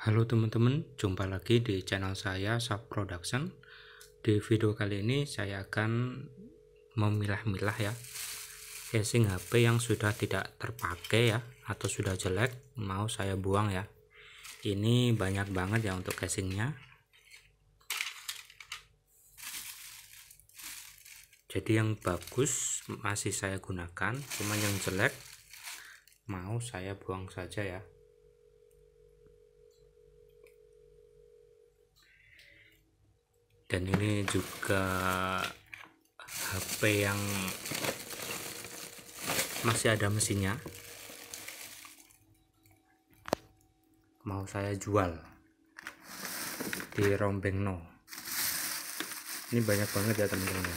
Halo teman-teman, jumpa lagi di channel saya Shop Production. Di video kali ini saya akan memilah-milah ya casing HP yang sudah tidak terpakai ya, atau sudah jelek mau saya buang ya. Ini banyak banget ya untuk casingnya. Jadi yang bagus masih saya gunakan, cuma yang jelek mau saya buang saja ya. Dan ini juga HP yang masih ada mesinnya, mau saya jual di Rombengno. Ini banyak banget ya teman-teman.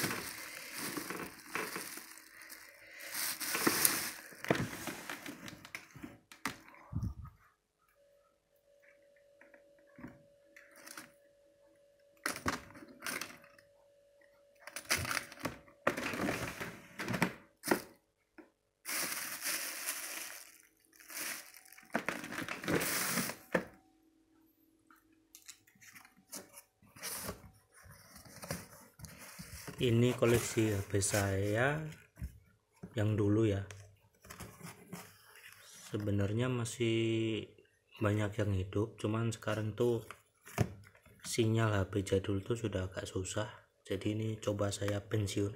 Ini koleksi HP saya yang dulu ya. Sebenarnya masih banyak yang hidup, cuman sekarang tuh sinyal HP jadul tuh sudah agak susah. Jadi ini coba saya pensiun.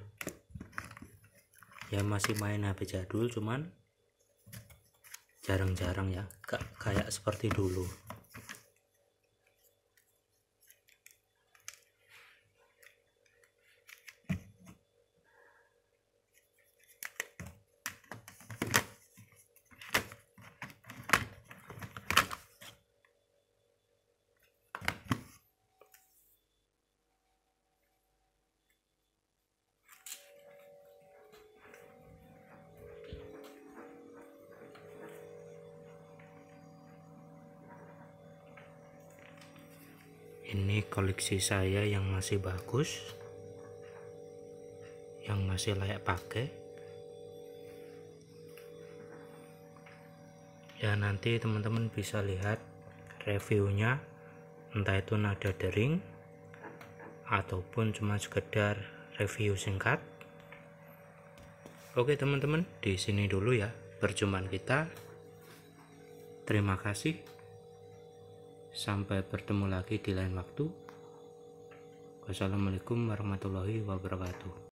Ya masih main HP jadul, cuman jarang-jarang ya, gak kayak seperti dulu. Ini koleksi saya yang masih bagus, yang masih layak pakai. Ya nanti teman-teman bisa lihat reviewnya, entah itu nada dering ataupun cuma sekedar review singkat. Oke teman-teman, di sini dulu ya perjumpaan kita. Terima kasih. Sampai bertemu lagi di lain waktu. Wassalamualaikum warahmatullahi wabarakatuh.